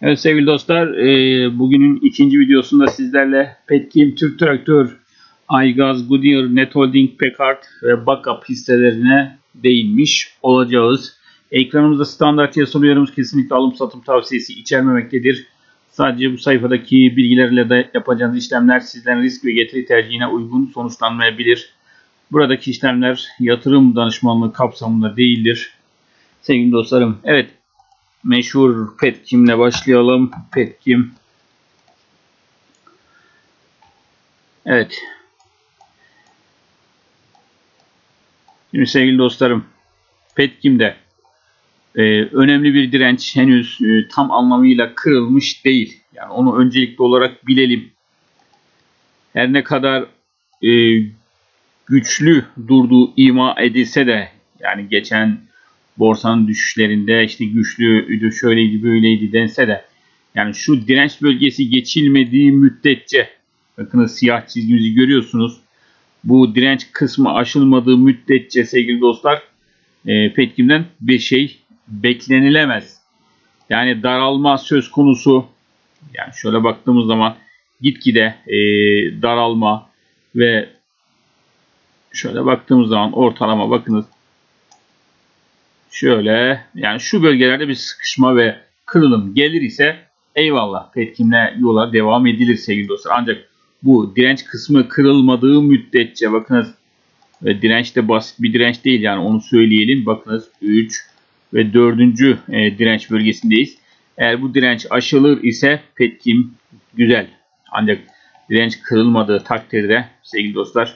Evet sevgili dostlar, bugünün ikinci videosunda sizlerle Petkim, Türk Traktör, Aygaz, Goodyear, Net Holding, Packard ve Backup hisselerine değinmiş olacağız. Ekranımızda standart yasal uyarımız kesinlikle alım satım tavsiyesi içermemektedir. Sadece bu sayfadaki bilgilerle de yapacağınız işlemler sizlerin risk ve getiri tercihine uygun sonuçlanmayabilir. Buradaki işlemler yatırım danışmanlığı kapsamında değildir. Sevgili dostlarım, evet. Meşhur Petkim'le başlayalım. Petkim. Evet. Şimdi sevgili dostlarım, Petkim'de önemli bir direnç henüz tam anlamıyla kırılmış değil. Yani onu öncelikli olarak bilelim. Her ne kadar güçlü durduğu ima edilse de, yani geçen borsanın düşüşlerinde işte güçlüydü, şöyleydi, böyleydi dense de, yani şu direnç bölgesi geçilmediği müddetçe, bakınız siyah çizgimizi görüyorsunuz. Bu direnç kısmı aşılmadığı müddetçe sevgili dostlar, Petkim'den bir şey beklenilemez. Yani daralma söz konusu. Yani şöyle baktığımız zaman gitgide daralma ve şöyle baktığımız zaman ortalama bakınız. Şöyle, yani şu bölgelerde bir sıkışma ve kırılım gelir ise eyvallah, Petkim'le yola devam edilir sevgili dostlar. Ancak bu direnç kısmı kırılmadığı müddetçe, bakınız, direnç de basit bir direnç değil, yani onu söyleyelim. Bakınız 3 ve 4. Direnç bölgesindeyiz. Eğer bu direnç aşılır ise Petkim güzel. Ancak direnç kırılmadığı takdirde sevgili dostlar,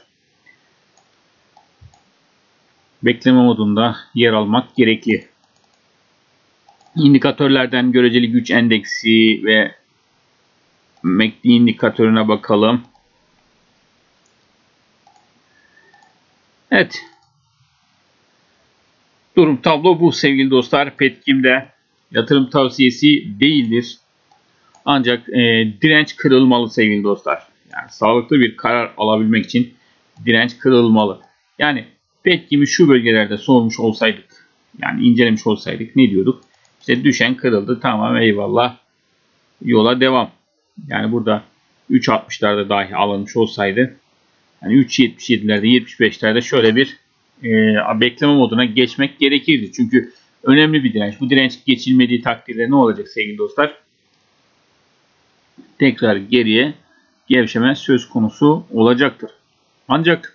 bekleme modunda yer almak gerekli. İndikatörlerden göreceli güç endeksi ve MACD indikatörüne bakalım. Evet. Durum tablo bu sevgili dostlar. Petkim'de yatırım tavsiyesi değildir. Ancak direnç kırılmalı sevgili dostlar. Yani sağlıklı bir karar alabilmek için direnç kırılmalı. Yani Petkim'i şu bölgelerde sormuş olsaydık, yani incelemiş olsaydık ne diyorduk? İşte düşen kırıldı, tamam, eyvallah, yola devam. Yani burada 3.60'larda dahi alınmış olsaydı, yani 3.77'lerde 75'lerde şöyle bir bekleme moduna geçmek gerekirdi. Çünkü önemli bir direnç. Bu direnç geçilmediği takdirde ne olacak sevgili dostlar? Tekrar geriye gevşeme söz konusu olacaktır. Ancak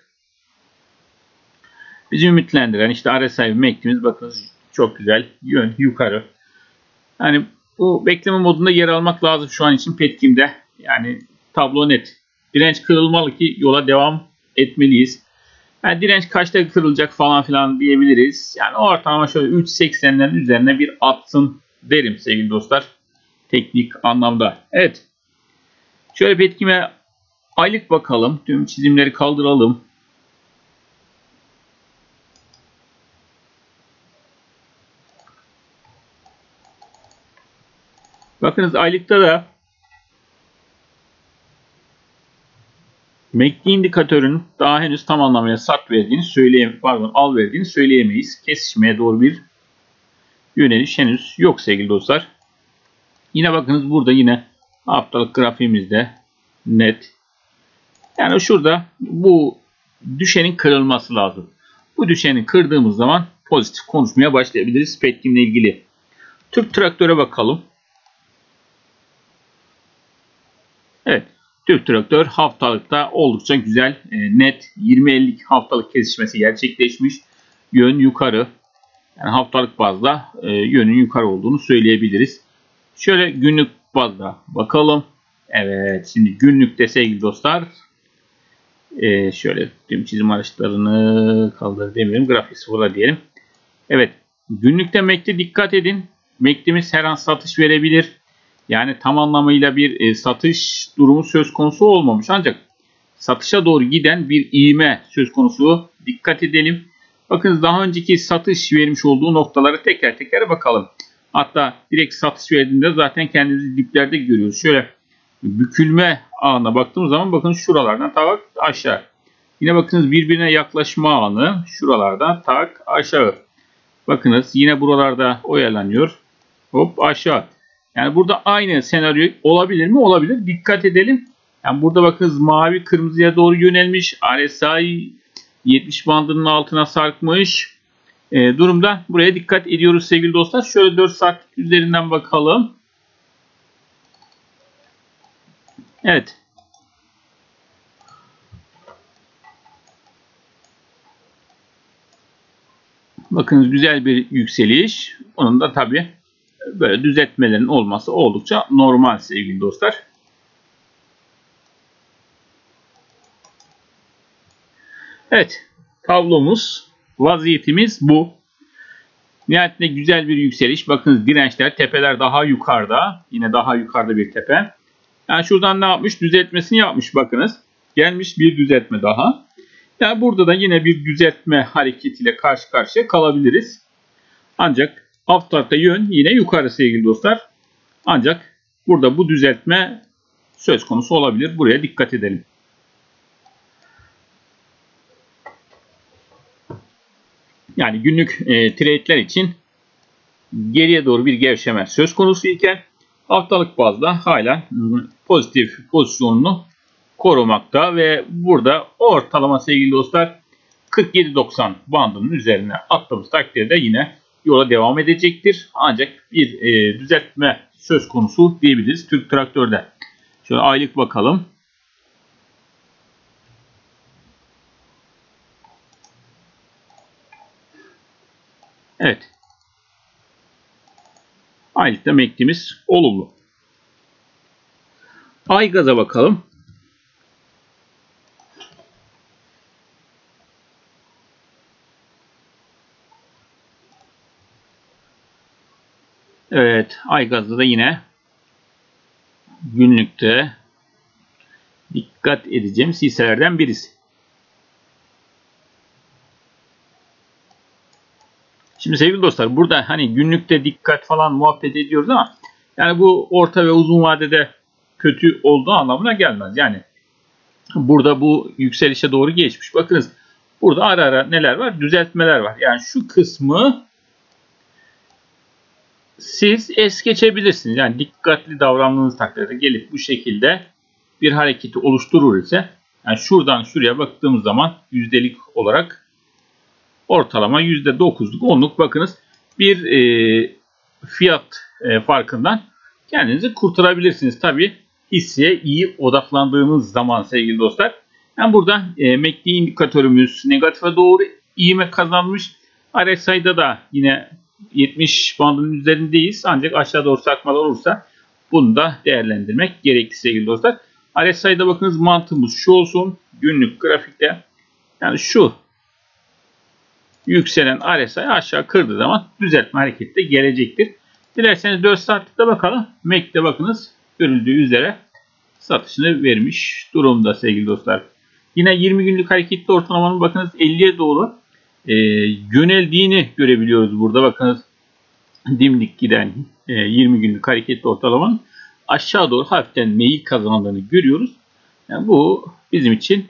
bizi ümitlendiren işte RSI ve MACD'miz, bakınız çok güzel, yön yukarı. Yani bu bekleme modunda yer almak lazım şu an için Petkim'de. Yani tablo net. Direnç kırılmalı ki yola devam etmeliyiz. Yani direnç kaçta kırılacak falan filan diyebiliriz. Yani ortalama şöyle 3.80'lerin üzerine bir atsın derim sevgili dostlar. Teknik anlamda. Evet. Şöyle Petkim'e aylık bakalım. Tüm çizimleri kaldıralım. Bakınız aylıkta da MACD indikatörün daha henüz tam anlamıyla sat verdiğini al verdiğini söyleyemeyiz. Kesişmeye doğru bir yöneliş henüz yok sevgili dostlar. Yine bakınız burada yine haftalık grafiğimizde net. Yani şurada bu düşenin kırılması lazım. Bu düşeni kırdığımız zaman pozitif konuşmaya başlayabiliriz Petkim'le ilgili. Türk Traktör'e bakalım. Evet. Türk Traktör haftalıkta oldukça güzel, net 20-50 haftalık kesişmesi gerçekleşmiş. Yön yukarı. Yani haftalık bazda yönün yukarı olduğunu söyleyebiliriz. Şöyle günlük bazda bakalım. Evet, şimdi günlükte sevgili dostlar, şöyle tüm çizim araçlarını kaldır demeyelim, grafik sıfırla diyelim. Evet, günlükte MACD'e dikkat edin. MACD'miz her an satış verebilir. Yani tam anlamıyla bir satış durumu söz konusu olmamış. Ancak satışa doğru giden bir ivme söz konusu. Dikkat edelim. Bakın daha önceki satış vermiş olduğu noktaları teker teker bakalım. Hatta direkt satış verdiğinde zaten kendimizi diplerde görüyoruz. Şöyle bükülme anına baktığımız zaman bakın şuralardan tak aşağı. Yine bakınız birbirine yaklaşma anı şuralardan tak aşağı. Bakınız yine buralarda oyalanıyor. Hop aşağı. Yani burada aynı senaryo olabilir mi? Olabilir. Dikkat edelim. Yani burada bakınız mavi kırmızıya doğru yönelmiş. RSI 70 bandının altına sarkmış durumda. Buraya dikkat ediyoruz sevgili dostlar. Şöyle 4 saat üzerinden bakalım. Evet. Bakınız güzel bir yükseliş. Onun da tabii böyle düzeltmelerin olması oldukça normal sevgili dostlar. Evet. Tablomuz, vaziyetimiz bu. Nihayetinde güzel bir yükseliş. Bakınız dirençler, tepeler daha yukarıda. Yine daha yukarıda bir tepe. Yani şuradan ne yapmış? Düzeltmesini yapmış bakınız. Gelmiş bir düzeltme daha. Yani burada da yine bir düzeltme hareketiyle karşı karşıya kalabiliriz. Ancak haftalıkta yön yine yukarı sevgili dostlar. Ancak burada bu düzeltme söz konusu olabilir. Buraya dikkat edelim. Yani günlük trade'ler için geriye doğru bir gevşeme söz konusu iken haftalık bazda hala pozitif pozisyonunu korumakta ve burada ortalama sevgili dostlar 47.90 bandının üzerine attığımız takdirde yine yola devam edecektir. Ancak bir düzeltme söz konusu diyebiliriz Türk Traktör'de. Şöyle aylık bakalım. Evet. Aylıkta MACD'miz olumlu. Aygaz'a bakalım. Evet, Aygaz'da da yine günlükte dikkat edeceğim hisselerden birisi. Şimdi sevgili dostlar burada hani günlükte dikkat falan muhabbet ediyoruz ama yani bu orta ve uzun vadede kötü olduğu anlamına gelmez. Yani burada bu yükselişe doğru geçmiş. Bakınız burada ara ara neler var? Düzeltmeler var. Yani şu kısmı siz es geçebilirsiniz. Yani dikkatli davrandığınız takdirde gelip bu şekilde bir hareketi oluşturur ise yani şuradan şuraya baktığımız zaman yüzdelik olarak ortalama %9'luk 10'luk bakınız bir fiyat farkından kendinizi kurtarabilirsiniz. Tabi hisseye iyi odaklandığınız zaman sevgili dostlar. Yani burada MACD indikatörümüz negatife doğru ivme kazanmış. RSI'da da yine 70 bandının üzerindeyiz. Ancak aşağı doğru sarkmalar olursa bunu da değerlendirmek gerekli sevgili dostlar. RSI'da bakınız mantığımız şu olsun. Günlük grafikte yani şu yükselen RSI aşağı kırdığı zaman düzeltme hareketi de gelecektir. Dilerseniz 4 saatlikte bakalım. MACD'de bakınız görüldüğü üzere satışını vermiş durumda sevgili dostlar. Yine 20 günlük hareketli ortalamanın bakınız 50'ye doğru yöneldiğini görebiliyoruz burada. Bakınız dimdik giden 20 günlük hareketli ortalamanın aşağı doğru hafiften meyil kazandığını görüyoruz. Yani bu bizim için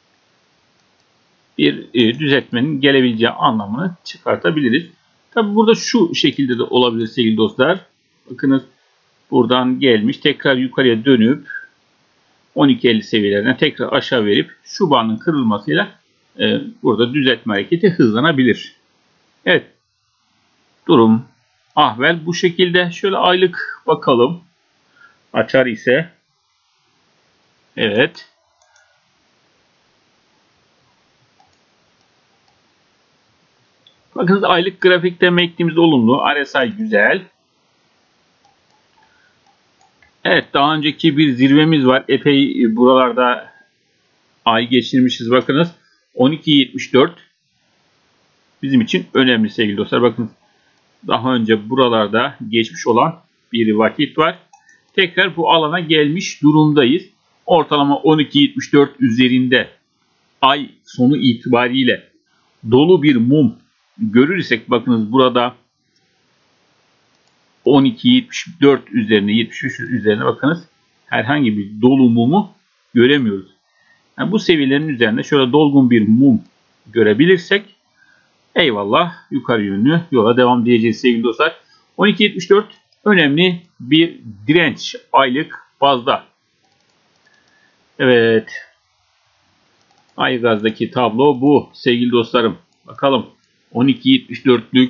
bir düzeltmenin gelebileceği anlamını çıkartabiliriz. Tabi burada şu şekilde de olabilir sevgili dostlar. Bakınız buradan gelmiş tekrar yukarıya dönüp 12.50 seviyelerine tekrar aşağı verip şu bandın kırılmasıyla burada düzeltme hareketi hızlanabilir. Evet. Durum ahval bu şekilde. Şöyle aylık bakalım. Açar ise. Evet. Bakınız aylık grafikte MACD'miz olumlu. RSI güzel. Evet daha önceki bir zirvemiz var. Epey buralarda ay geçirmişiz. Bakınız 12.74 bizim için önemli sevgili dostlar. Bakın daha önce buralarda geçmiş olan bir vakit var. Tekrar bu alana gelmiş durumdayız. Ortalama 12.74 üzerinde ay sonu itibariyle dolu bir mum görürsek bakınız burada 12.74 üzerine 73 üzerine bakınız herhangi bir dolu mumu göremiyoruz. Yani bu seviyelerin üzerinde şöyle dolgun bir mum görebilirsek eyvallah yukarı yönlü yola devam diyeceğiz sevgili dostlar. 12.74 önemli bir direnç aylık bazda. Evet. Aygaz'daki tablo bu sevgili dostlarım. Bakalım 12.74'lük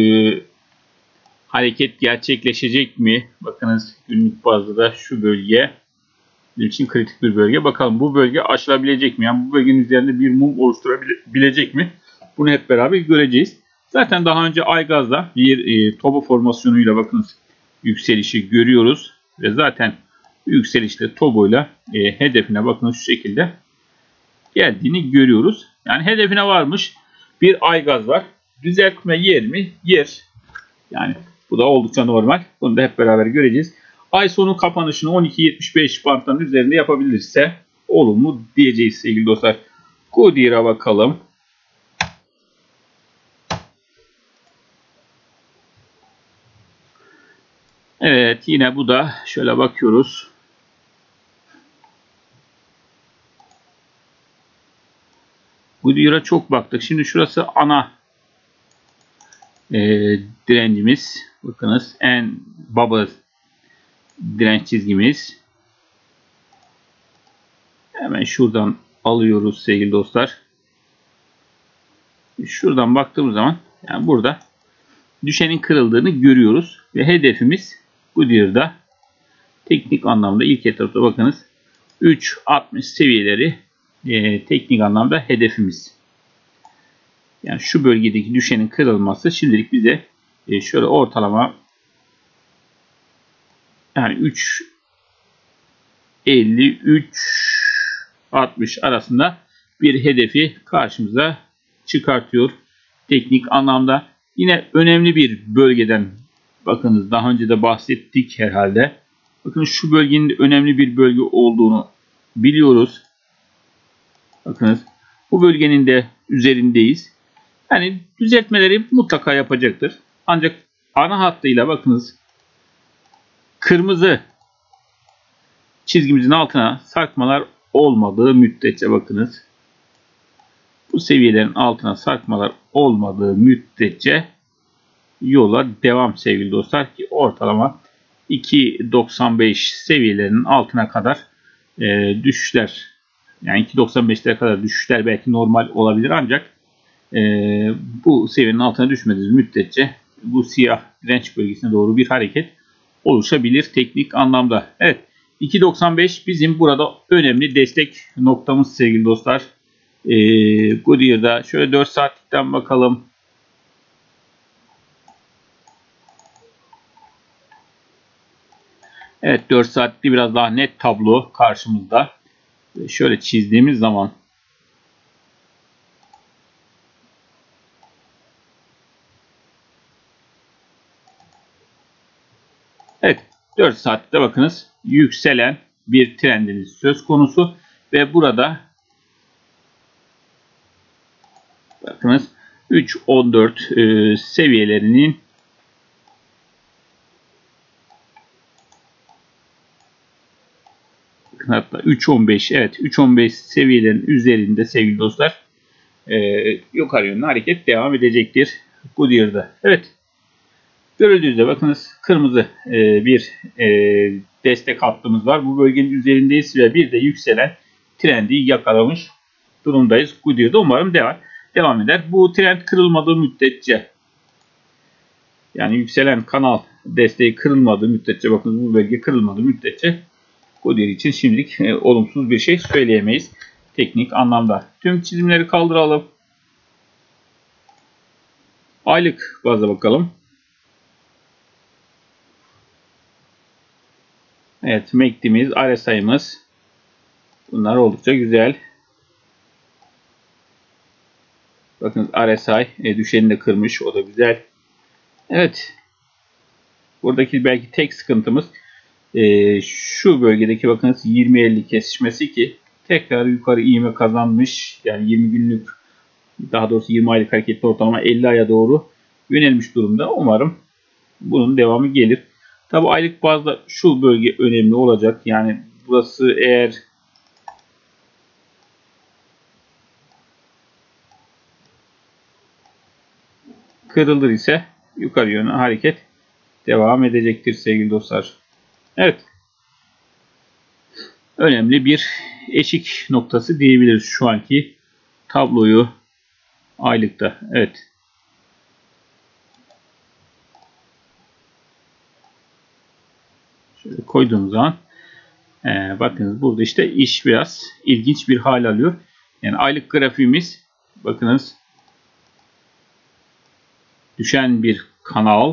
hareket gerçekleşecek mi? Bakınız günlük bazda da şu bölge için kritik bir bölge. Bakalım bu bölge aşılabilecek mi? Yani bu bölgenin üzerinde bir mum oluşturabilecek mi? Bunu hep beraber göreceğiz. Zaten daha önce Aygaz'da bir toba formasyonuyla bakınız yükselişi görüyoruz. Ve zaten yükselişte toboyla hedefine bakınız şu şekilde geldiğini görüyoruz. Yani hedefine varmış bir Aygaz var. Düzeltme yer mi? Yer. Yani bu da oldukça normal. Bunu da hep beraber göreceğiz. Ay sonu kapanışını 12.75 bantların üzerinde yapabilirse olumlu diyeceğiz sevgili dostlar. Goodyear'a bakalım. Evet yine bu da şöyle bakıyoruz. Goodyear'a çok baktık. Şimdi şurası ana direncimiz. Bakınız en baba direnç çizgimiz. Hemen şuradan alıyoruz sevgili dostlar. Şuradan baktığımız zaman yani burada düşenin kırıldığını görüyoruz. Ve hedefimiz Goodyear'da teknik anlamda ilk etapta bakınız 3.60 seviyeleri teknik anlamda hedefimiz. Yani şu bölgedeki düşenin kırılması şimdilik bize şöyle ortalama yani 3.50-3.60 arasında bir hedefi karşımıza çıkartıyor. Teknik anlamda yine önemli bir bölgeden bakınız daha önce de bahsettik herhalde. Bakın şu bölgenin önemli bir bölge olduğunu biliyoruz. Bakınız bu bölgenin de üzerindeyiz. Yani düzeltmeleri mutlaka yapacaktır. Ancak ana hattıyla bakınız kırmızı çizgimizin altına sarkmalar olmadığı müddetçe bakınız. Bu seviyelerin altına sarkmalar olmadığı müddetçe yola devam sevgili dostlar ki ortalama 2.95 seviyelerinin altına kadar düşüşler yani 2.95'lere kadar düşüşler belki normal olabilir ancak bu seviyenin altına düşmediğiniz müddetçe bu siyah direnç bölgesine doğru bir hareket oluşabilir teknik anlamda. Evet 2.95 bizim burada önemli destek noktamız sevgili dostlar. Goodyear'da şöyle 4 saatlikten bakalım. Evet 4 saatlik biraz daha net tablo karşımızda. Şöyle çizdiğimiz zaman evet 4 saatte bakınız yükselen bir trendiniz söz konusu ve burada bakınız 3.14 seviyelerinin hatta 3.15 evet 3.15 seviyelerin üzerinde sevgili dostlar yukarı yönlü hareket devam edecektir Goodyear'da. Evet görüldüğünüzde bakınız kırmızı bir destek hattımız var. Bu bölgenin üzerindeyiz ve bir de yükselen trendi yakalamış durumdayız. Goodyear'da umarım devam eder. Bu trend kırılmadığı müddetçe yani yükselen kanal desteği kırılmadığı müddetçe bakın bu bölge kırılmadığı müddetçe Goodyear için şimdilik olumsuz bir şey söyleyemeyiz teknik anlamda. Tüm çizimleri kaldıralım. Aylık bazda bakalım. Evet MACD'miz, RSI'miz bunlar oldukça güzel. Bakın RSI düşeni de kırmış. O da güzel. Evet. Buradaki belki tek sıkıntımız şu bölgedeki bakınız 20-50 kesişmesi ki tekrar yukarı ivme kazanmış. Yani 20 günlük daha doğrusu 20 aylık hareketli ortalama 50 aya doğru yönelmiş durumda. Umarım bunun devamı gelir. Tabi aylık bazda şu bölge önemli olacak. Yani burası eğer kırılır ise yukarı yönlü hareket devam edecektir sevgili dostlar. Evet. Önemli bir eşik noktası diyebiliriz şu anki tabloyu aylıkta. Evet. Şöyle koyduğum zaman bakınız burada işte iş biraz ilginç bir hal alıyor. Yani aylık grafiğimiz bakınız düşen bir kanal.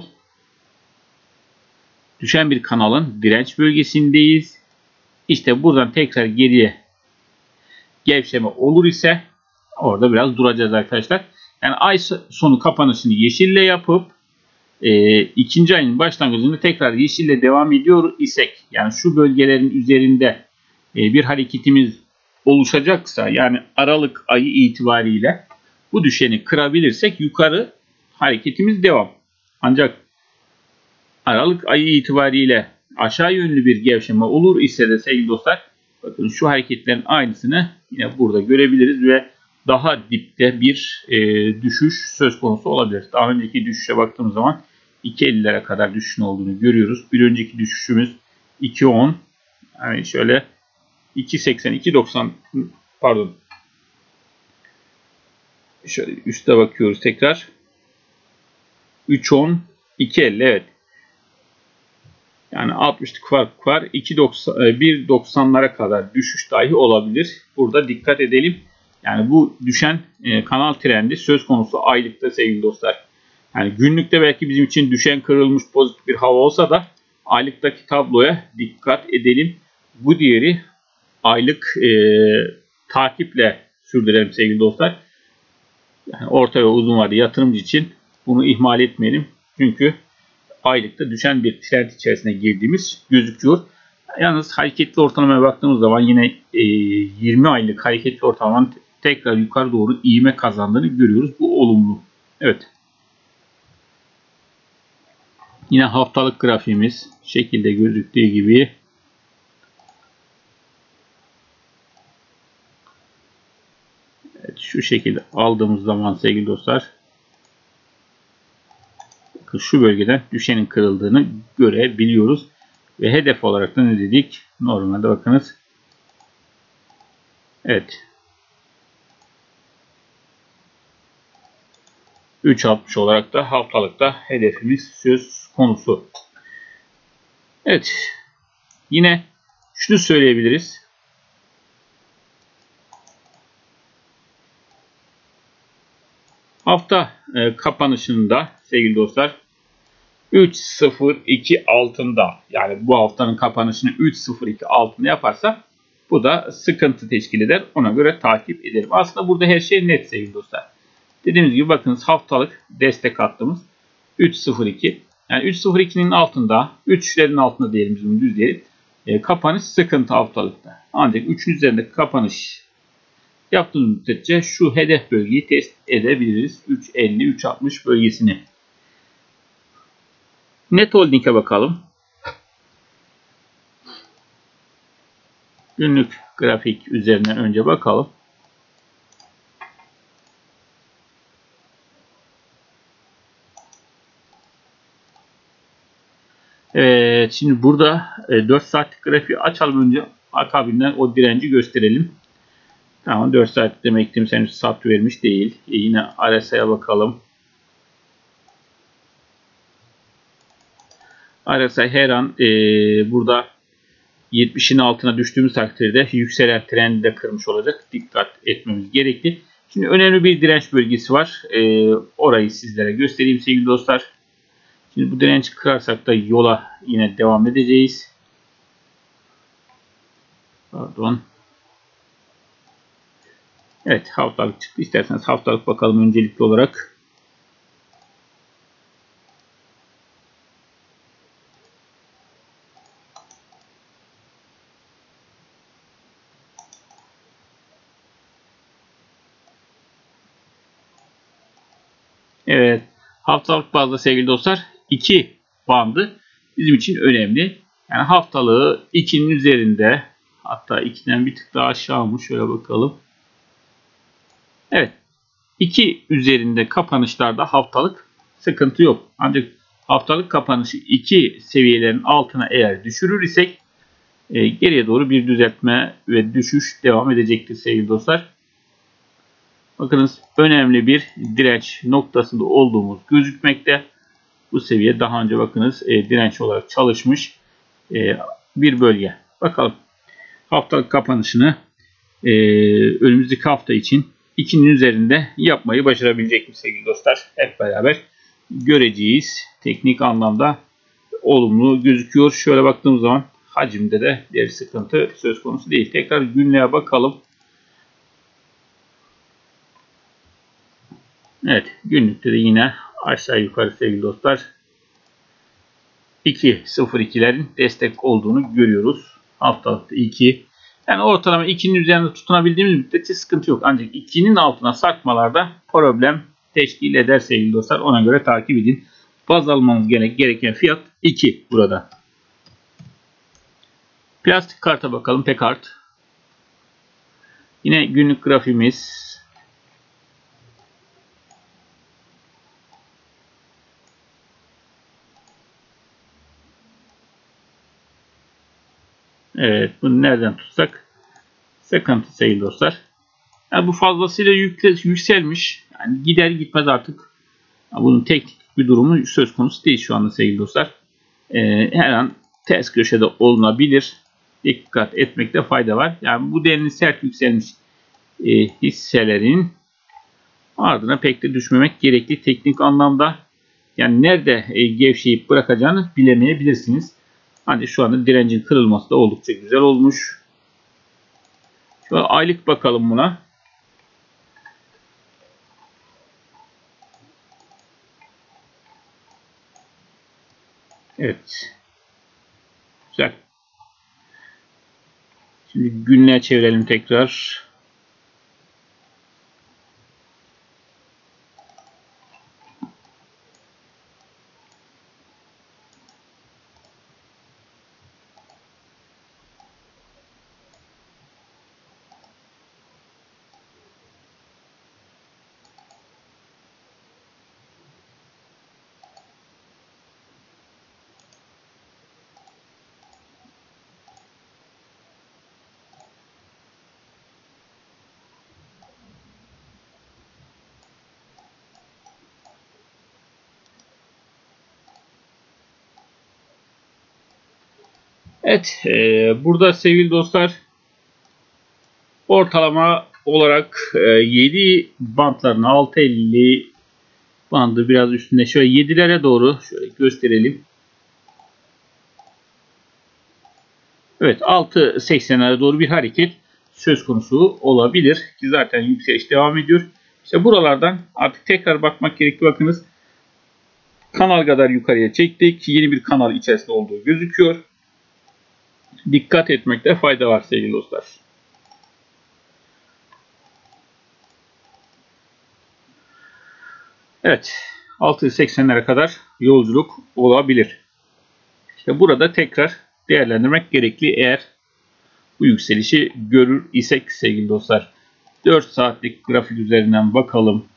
Düşen bir kanalın direnç bölgesindeyiz. İşte buradan tekrar geriye gevşeme olur ise orada biraz duracağız arkadaşlar. Yani ay sonu kapanışını yeşille yapıp ikinci ayın başlangıcında tekrar yeşille devam ediyor isek, yani şu bölgelerin üzerinde bir hareketimiz oluşacaksa, yani Aralık ayı itibariyle bu düşeni kırabilirsek yukarı hareketimiz devam. Ancak Aralık ayı itibariyle aşağı yönlü bir gevşeme olur ise de sevgili dostlar, bakın şu hareketlerin aynısını yine burada görebiliriz ve daha dipte bir düşüş söz konusu olabilir. Daha önceki düşüşe baktığımız zaman 2.50'lere kadar düşüşün olduğunu görüyoruz. Bir önceki düşüşümüz 2.10, yani şöyle 2.80, 2.90 pardon. Şöyle üste bakıyoruz tekrar. 3.10, 2.50 evet. Yani 60'lık fark var. 1.90'lara kadar düşüş dahi olabilir. Burada dikkat edelim. Yani bu düşen kanal trendi söz konusu aylıkta sevgili dostlar. Yani günlükte belki bizim için düşen kırılmış pozitif bir hava olsa da aylıktaki tabloya dikkat edelim. Bu diğeri aylık takiple sürdürelim sevgili dostlar. Yani orta ve uzun vadeli yatırımcı için bunu ihmal etmeyelim. Çünkü aylıkta düşen bir trend içerisine girdiğimiz gözüküyor. Yalnız hareketli ortalamaya baktığımız zaman yine 20 aylık hareketli ortalamanın tekrar yukarı doğru ivme kazandığını görüyoruz. Bu olumlu. Evet. Yine haftalık grafiğimiz şekilde gözüktüğü gibi evet, şu şekilde aldığımız zaman sevgili dostlar, şu bölgeden düşenin kırıldığını görebiliyoruz. Ve hedef olarak da ne dedik? Normalde bakınız. Evet. 3.60 olarak da haftalıkta hedefimiz söz konusu. Evet. Yine şunu söyleyebiliriz. Hafta kapanışında sevgili dostlar 3.02 altında, yani bu haftanın kapanışını 3.02 altında yaparsa bu da sıkıntı teşkil eder. Ona göre takip edelim. Aslında burada her şey net sevgili dostlar. Dediğimiz gibi bakınız haftalık destek hattımız 3.02. Yani 3.02'nin altında, 3'lerin altında diyelim, biz bunu düz diyelim. Kapanış sıkıntı haftalıkta. Ancak 3'ün üzerinde kapanış yaptığımız müddetçe şu hedef bölgeyi test edebiliriz. 3.50-3.60 bölgesini. Net Holding'e bakalım. Günlük grafik üzerinden önce bakalım. Evet, şimdi burada 4 saatlik grafiği açalım önce. Akabinden o direnci gösterelim. Tamam, 4 saat demek ki henüz sat vermiş değil. Yine RSI'ye bakalım. RSI her an burada 70'in altına düştüğümüz takdirde yükselen trendi de kırmış olacak. Dikkat etmemiz gerekli. Şimdi önemli bir direnç bölgesi var. Orayı sizlere göstereyim sevgili dostlar. Şimdi bu direnci kırarsak da yola yine devam edeceğiz. Pardon. Evet, haftalık çıktı. İsterseniz haftalık bakalım öncelikli olarak. Evet, haftalık bazda sevgili dostlar 2 bandı bizim için önemli. Yani haftalığı 2'nin üzerinde, hatta 2'den bir tık daha aşağı mı? Şöyle bakalım. Evet, 2 üzerinde kapanışlarda haftalık sıkıntı yok. Ancak haftalık kapanışı 2 seviyelerin altına eğer düşürür isek geriye doğru bir düzeltme ve düşüş devam edecektir sevgili dostlar. Bakınız önemli bir direnç noktasında olduğumuz gözükmekte. Bu seviye daha önce bakınız direnç olarak çalışmış bir bölge. Bakalım haftalık kapanışını önümüzdeki hafta için 2'nin üzerinde yapmayı başarabilecek mi sevgili dostlar? Hep beraber göreceğiz. Teknik anlamda olumlu gözüküyor. Şöyle baktığımız zaman hacimde de bir sıkıntı söz konusu değil. Tekrar günlüğe bakalım. Evet, günlükte de yine aşağı yukarı sevgili dostlar 2.02'lerin destek olduğunu görüyoruz. Haftalıkta 2. Yani ortalama 2'nin üzerinde tutunabildiğimiz müddetçe sıkıntı yok. Ancak 2'nin altına sarkmalarda problem teşkil eder sevgili dostlar. Ona göre takip edin. Baz almanız gereken fiyat 2 burada. Plastik karta bakalım. P-Kart. Yine günlük grafiğimiz. Evet, bunu nereden tutsak sıkıntı sevgili dostlar. Yani bu fazlasıyla yükselmiş. Yani gider gitmez artık. Bunun teknik bir durumu söz konusu değil şu anda sevgili dostlar. Her an ters köşede olunabilir. Dikkat etmekte fayda var. Yani bu denli sert yükselmiş hisselerin ardına pek de düşmemek gerekli teknik anlamda. Yani nerede gevşeyip bırakacağını bilemeyebilirsiniz. Ancak şu anda direncin kırılması da oldukça güzel olmuş. Şöyle aylık bakalım buna. Evet. Güzel. Şimdi günlüğe çevirelim tekrar. Evet, burada sevgili dostlar ortalama olarak 7 bantlarına 6.50 bandı biraz üstünde şöyle 7'lere doğru şöyle gösterelim. Evet, 6.80'lere doğru bir hareket söz konusu olabilir ki zaten yükseliş devam ediyor. İşte buralardan artık tekrar bakmak gerekli. Bakınız kanal kadar yukarıya çektik. Yeni bir kanal içerisinde olduğu gözüküyor. Dikkat etmekte fayda var sevgili dostlar. Evet, 6.80'lere kadar yolculuk olabilir. İşte burada tekrar değerlendirmek gerekli eğer bu yükselişi görür isek sevgili dostlar. 4 saatlik grafik üzerinden bakalım.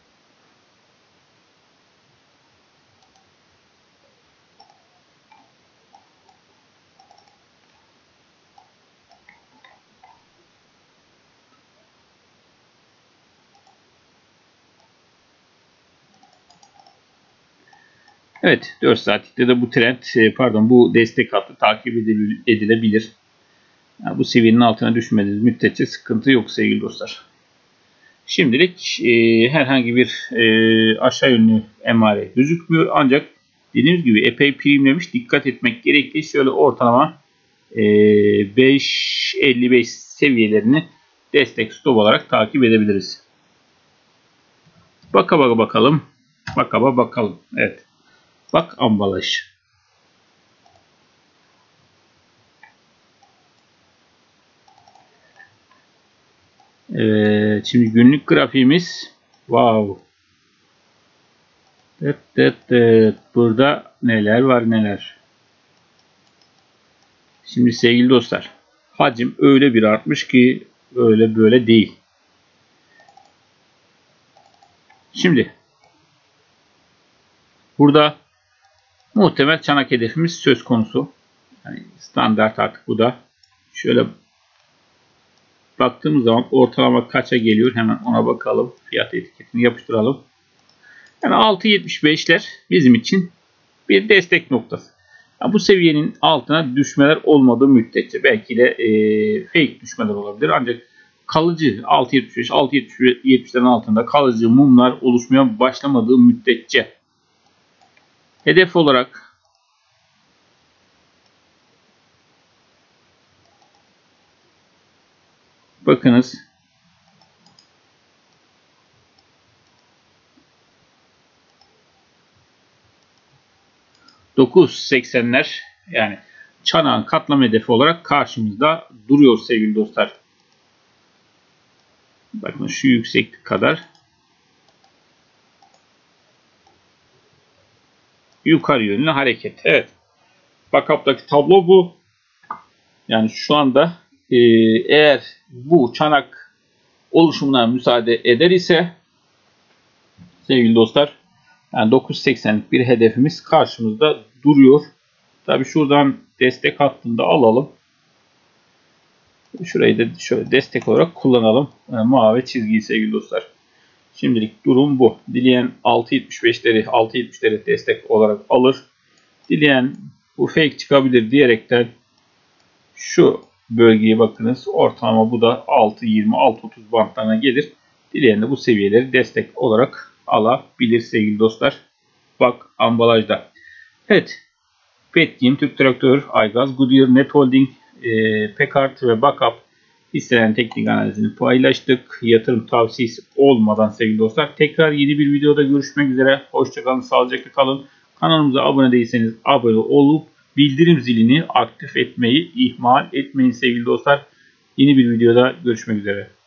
Evet, 4 saatlikte de bu trend, bu destek hattı takip edilebilir. Yani bu seviyenin altına düşmediğiniz müddetçe sıkıntı yok sevgili dostlar. Şimdilik herhangi bir aşağı yönlü emare gözükmüyor. Ancak dediğimiz gibi epey primlemiş. Dikkat etmek gerekli. Şöyle ortalama 5.55 seviyelerini destek stop olarak takip edebiliriz. Baka bakalım. Bakalım. Evet. Bak ambalaj. Evet, şimdi günlük grafiğimiz. Wow. Burada neler var neler. Şimdi sevgili dostlar. Hacim öyle bir artmış ki öyle böyle değil. Şimdi burada Muhtemel çanak hedefimiz söz konusu. Yani standart artık bu da. Şöyle baktığımız zaman ortalama kaça geliyor? Hemen ona bakalım. Fiyat etiketini yapıştıralım. Yani 6.75'ler bizim için bir destek noktası. Yani bu seviyenin altına düşmeler olmadığı müddetçe belki de fake düşmeler olabilir. Ancak kalıcı 6.75, 6.70'lerin altında kalıcı mumlar oluşmaya başlamadığı müddetçe hedef olarak bakınız 9.80'ler yani çanağın katlama hedefi olarak karşımızda duruyor sevgili dostlar. Bakın şu yükseklik kadar yukarı yönlü hareket. Evet. Backup'taki tablo bu. Yani şu anda eğer bu çanak oluşumuna müsaade eder ise sevgili dostlar yani 9.80'lik bir hedefimiz karşımızda duruyor. Tabi şuradan destek hattında alalım. Şurayı da şöyle destek olarak kullanalım. Yani mavi çizgiyi sevgili dostlar. Şimdilik durum bu. Dileyen 6.70'leri destek olarak alır. Dileyen bu fake çıkabilir diyerekten şu bölgeye bakınız. Ortalama bu da 6.20-6.30 bantlarına gelir. Dileyen de bu seviyeleri destek olarak alabilir sevgili dostlar. Bak ambalajda. Evet. Petkim, Türk Traktör, Aygaz, Goodyear, Net Holding, Packard ve Backup hisselerin teknik analizini paylaştık. Yatırım tavsiyesi olmadan sevgili dostlar. Tekrar yeni bir videoda görüşmek üzere. Hoşçakalın, sağlıcakla kalın. Kanalımıza abone değilseniz abone olup bildirim zilini aktif etmeyi ihmal etmeyin sevgili dostlar. Yeni bir videoda görüşmek üzere.